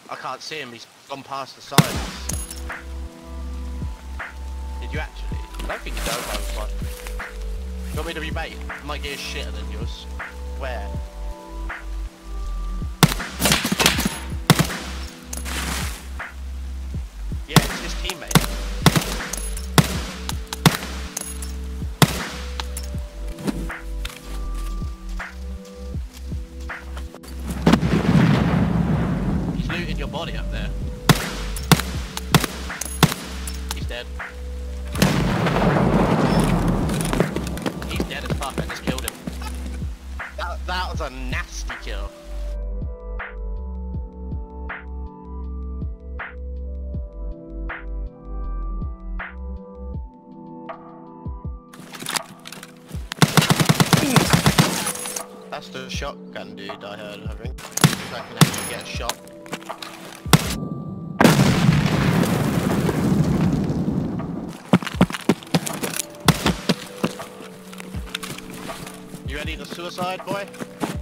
I can't see him, he's gone past the signs. Did you actually? I don't think he does have one. You want me to rebait? My gear's shitter than yours. Where? Yeah, it's his teammate. He's looting your body up there. He's dead. He's dead as fuck, I just killed him. That was a nasty kill. That's the shotgun dude I heard, I think. I can actually get shot. You ready to suicide, boy?